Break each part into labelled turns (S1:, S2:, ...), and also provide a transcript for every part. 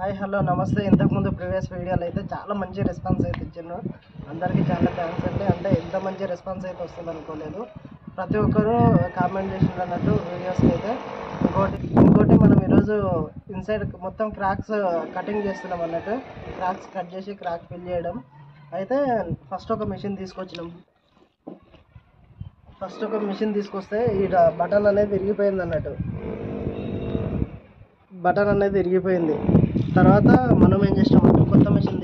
S1: Hi hello నమస్తే. ఇంతకుముందు previous వీడియోలో అయితే చాలా మంచి రెస్పాన్స్ అయితే ఇచ్చిండ్రు. అందరికీ చాలా థ్యాంక్స్ అండి. అంటే ఎంత మంచి రెస్పాన్స్ అయితే వస్తుంది అనుకోలేదు. ప్రతి ఒక్కరూ కామెంట్ చేసిండ్రు అన్నట్టు వీడియోస్కి అయితే. ఇంకోటి మనం ఈరోజు ఇన్సైడ్ మొత్తం క్రాక్స్ కటింగ్ చేస్తున్నాం అన్నట్టు. క్రాక్స్ కట్ చేసి క్రాక్ ఫిల్ చేయడం. అయితే ఫస్ట్ ఒక మిషన్ తీసుకొస్తే ఈ బటన్ అనేది విరిగిపోయింది అన్నట్టు. తర్వాత మనం ఏం చేసినామంటే కొత్త మిషన్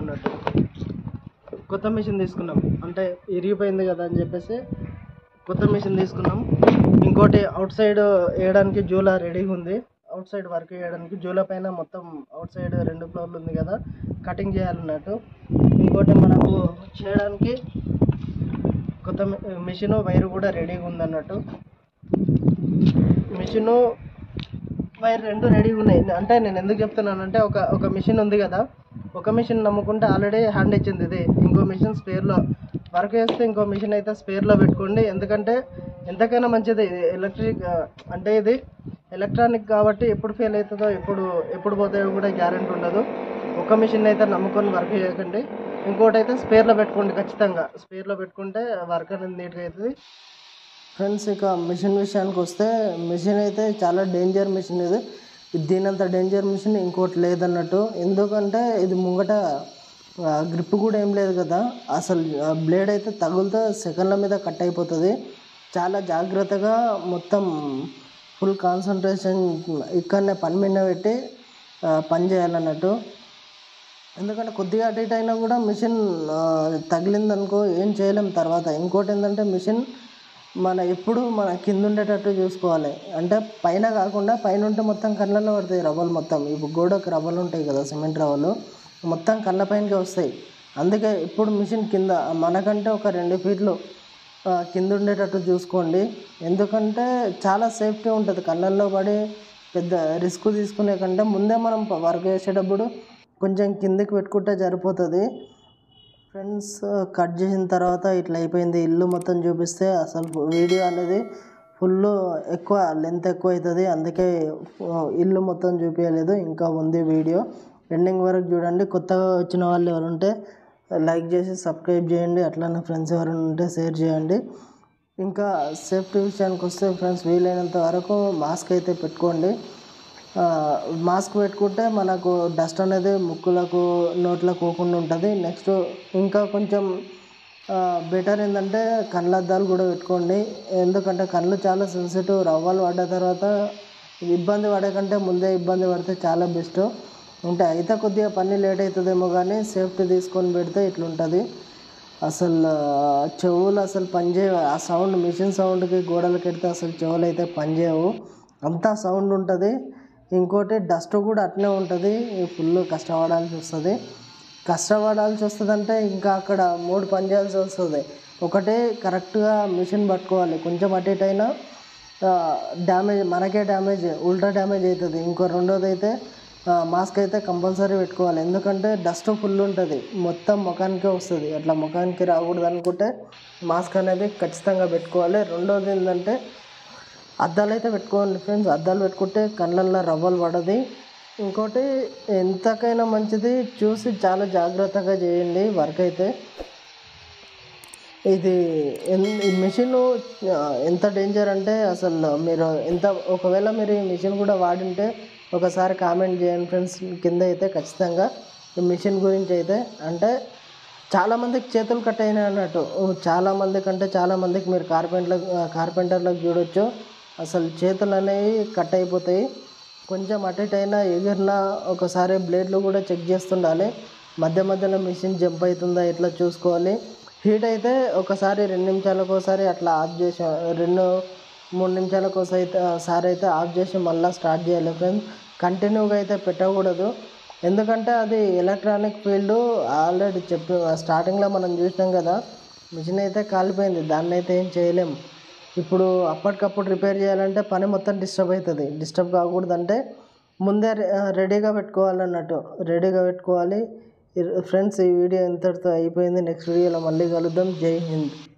S1: తీసుకున్నాం అంటే ఇరిగిపోయింది కదా అని చెప్పేసి కొత్త మిషన్ తీసుకున్నాం. ఇంకోటి అవుట్ సైడ్ వేయడానికి జూలా రెడీగా ఉంది. అవుట్ సైడ్ వర్క్ చేయడానికి జూలా పైన మొత్తం అవుట్ సైడ్ 2 ఫ్లోర్లు ఉంది కదా, కటింగ్ చేయాలన్నట్టు. ఇంకోటి మనకు చేయడానికి కొత్త మిషన్ వైర్ కూడా రెడీగా ఉందన్నట్టు. మిషను వైర్ 2 రెడీగా ఉన్నాయి. అంటే నేను ఎందుకు చెప్తున్నానంటే ఒక మిషన్ ఉంది కదా, ఒక మిషన్ నమ్ముకుంటే ఆల్రెడీ హ్యాండ్ ఇచ్చింది ఇది. ఇంకో మిషన్ స్పేర్లో వర్క్ చేస్తే ఇంకో మిషన్ అయితే స్పేర్లో పెట్టుకోండి. ఎందుకంటే ఎంతకైనా మంచిది. ఎలక్ట్రిక్ అంటే ఇది ఎలక్ట్రానిక్ కాబట్టి ఎప్పుడు ఫెయిల్ అవుతుందో ఎప్పుడు పోతాయో కూడా గ్యారెంటీ ఉండదు. ఒక మిషన్ అయితే నమ్ముకొని వర్క్ చేయకండి. ఇంకోటి అయితే స్పేర్లో పెట్టుకోండి. ఖచ్చితంగా స్పేర్లో పెట్టుకుంటే వర్క్ అనేది నీట్గా అవుతుంది. ఫ్రెండ్స్, ఇక మిషన్ విషయానికి వస్తే మిషన్ అయితే చాలా డేంజర్ మిషన్. ఇది దీనంత డేంజర్ మిషన్ ఇంకోటి లేదన్నట్టు. ఎందుకంటే ఇది ముంగట గ్రిప్ కూడా ఏం లేదు కదా, అసలు బ్లేడ్ అయితే తగులుతో సెకండ్ల మీద కట్ అయిపోతుంది. చాలా జాగ్రత్తగా మొత్తం ఫుల్ కాన్సన్ట్రేషన్ ఇక్కడనే పని మీద పెట్టి పని చేయాలన్నట్టు. ఎందుకంటే కొద్దిగా అటు ఇటు అయినా కూడా మిషన్ తగిలిందనుకో ఏం చేయలేం తర్వాత. ఇంకోటి ఏంటంటే మిషన్ ఎప్పుడు మన కింద ఉండేటట్టు చూసుకోవాలి. అంటే పైన కాకుండా, పైన ఉంటే మొత్తం కళ్ళల్లో పడతాయి రవ్వలు మొత్తం. ఇప్పుడు గోడకు రవ్వలు ఉంటాయి కదా, సిమెంట్ రవ్వలు మొత్తం కళ్ళ పైనకే వస్తాయి. అందుకే ఇప్పుడు మిషన్ కింద మనకంటే ఒక 2 ఫీట్లు కింద ఉండేటట్టు చూసుకోండి. ఎందుకంటే చాలా సేఫ్టీ ఉంటుంది. కళ్ళల్లో పడి పెద్ద రిస్క్ తీసుకునే కంటే ముందే మనం వర్క్ చేసేటప్పుడు కొంచెం కిందికి పెట్టుకుంటే సరిపోతుంది. ఫ్రెండ్స్, కట్ చేసిన తర్వాత ఇట్లా అయిపోయింది. ఇల్లు మొత్తం చూపిస్తే అసలు వీడియో అనేది ఫుల్ ఎక్కువ లెంత్ ఎక్కువ అవుతుంది. అందుకే ఇల్లు మొత్తం చూపించలేదు. ఇంకా ఉంది వీడియో, ఎండింగ్ వరకు చూడండి. కొత్తగా వచ్చిన వాళ్ళు ఎవరు ఉంటే లైక్ చేసి సబ్స్క్రైబ్ చేయండి. అట్లానే ఫ్రెండ్స్ ఎవరైనా ఉంటే షేర్ చేయండి. ఇంకా సేఫ్టీ విషయానికి వస్తే ఫ్రెండ్స్, వీలైనంత వరకు మాస్క్ అయితే పెట్టుకోండి. మాస్క్ పెట్టుకుంటే మనకు డస్ట్ అనేది ముక్కులకు నోట్లకు పోకుండా ఉంటుంది. నెక్స్ట్ ఇంకా కొంచెం బెటర్ ఏంటంటే కళ్ళద్దాలు కూడా పెట్టుకోండి. ఎందుకంటే కళ్ళు చాలా సెన్సిటివ్. రవ్వలు పడ్డ తర్వాత ఇబ్బంది పడే కంటే ముందే ఇబ్బంది పడితే చాలా బెస్ట్. అంటే అయితే కొద్దిగా పని లేట్ అవుతుందేమో కానీ సేఫ్టీ తీసుకొని పెడితే ఇట్లుంటుంది. అసలు చెవులు అసలు పనిచేయవు. ఆ సౌండ్ మిషన్ సౌండ్కి గోడలకి పెడితే అసలు చెవులు అయితే పనిచేయవు, అంతా సౌండ్ ఉంటుంది. ఇంకోటి డస్ట్ కూడా అట్నే ఉంటుంది. ఫుల్ కష్టపడాల్సి వస్తుంది అంటే ఇంకా అక్కడ 3 పని చేయాల్సి వస్తుంది. ఒకటి కరెక్ట్గా మిషన్ పట్టుకోవాలి. కొంచెం అటు ఇటు అయినా డ్యామేజ్, మనకే డ్యామేజ్, ఉల్టా డ్యామేజ్ అవుతుంది. ఇంకో రెండోది అయితే మాస్క్ అయితే కంపల్సరీ పెట్టుకోవాలి. ఎందుకంటే డస్ట్ ఫుల్ ఉంటుంది, మొత్తం ముఖానికే వస్తుంది. అట్లా ముఖానికి రాకూడదు అనుకుంటే మాస్క్ అనేది ఖచ్చితంగా పెట్టుకోవాలి. రెండోది ఏంటంటే అద్దాలు అయితే పెట్టుకోండి ఫ్రెండ్స్. అద్దాలు పెట్టుకుంటే కళ్ళల్లో రవ్వలు పడది. ఇంకోటి ఎంతకైనా మంచిది చూసి చాలా జాగ్రత్తగా చేయండి వర్క్ అయితే. ఇది ఈ మిషన్ ఎంత డేంజర్ అంటే అసలు ఒకవేళ మీరు ఈ మిషన్ కూడా వాడింటే ఒకసారి కామెంట్ చేయండి ఫ్రెండ్స్ కింద అయితే. ఖచ్చితంగా ఈ మిషన్ గురించి అయితే అంటే చాలామందికి చేతులు కట్ అయినాయి అన్నట్టు. చాలామందికి మీరు కార్పెంటర్లకు చూడొచ్చు, అసలు చేతులు అనేవి కట్ అయిపోతాయి. కొంచెం అటు ఇటు అయినా ఎగిరినా ఒకసారి బ్లేడ్లు కూడా చెక్ చేస్తుండాలి. మధ్యలో మిషన్ జంప్ అవుతుందా ఇట్లా చూసుకోవాలి. హీట్ అయితే ఒకసారి 2 నిమిషాలకు ఒకసారి అట్లా ఆఫ్ చేసి 2-3 నిమిషాలకు ఒకసారి అయితే ఆఫ్ చేసి మళ్ళీ స్టార్ట్ చేయాలి ఫ్రెండ్స్. కంటిన్యూగా అయితే పెట్టకూడదు. ఎందుకంటే అది ఎలక్ట్రానిక్ ఫీల్డ్. ఆల్రెడీ స్టార్టింగ్లో మనం చూసినాం కదా, మిషన్ అయితే కాలిపోయింది, దాన్ని అయితే ఏం చేయలేం. ఇప్పుడు అప్పటికప్పుడు రిపేర్ చేయాలంటే పని మొత్తం డిస్టర్బ్ అవుతుంది. డిస్టర్బ్ కాకూడదంటే ముందే రెడీగా పెట్టుకోవాలి ఫ్రెండ్స్. ఈ వీడియో ఇంతటితో అయిపోయింది. నెక్స్ట్ వీడియోలో మళ్ళీ కలుద్దాం. జై హింద్.